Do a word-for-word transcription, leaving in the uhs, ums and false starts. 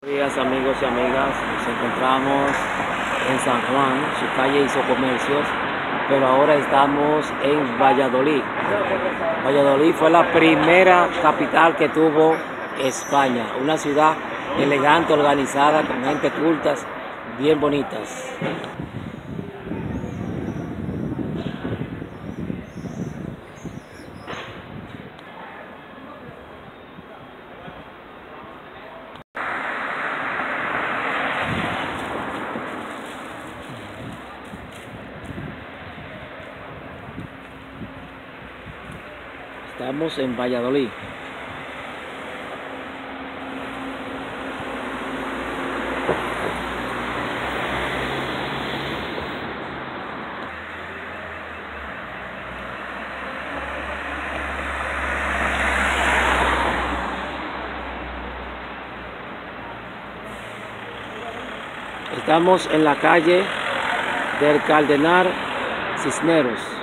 Buenos días, amigos y amigas, nos encontramos en San Juan, su calle hizo comercios, pero ahora estamos en Valladolid. Valladolid fue la primera capital que tuvo España, una ciudad elegante, organizada, con gente cultas, bien bonitas. Estamos en Valladolid. Estamos en la calle del Cardenal Cisneros.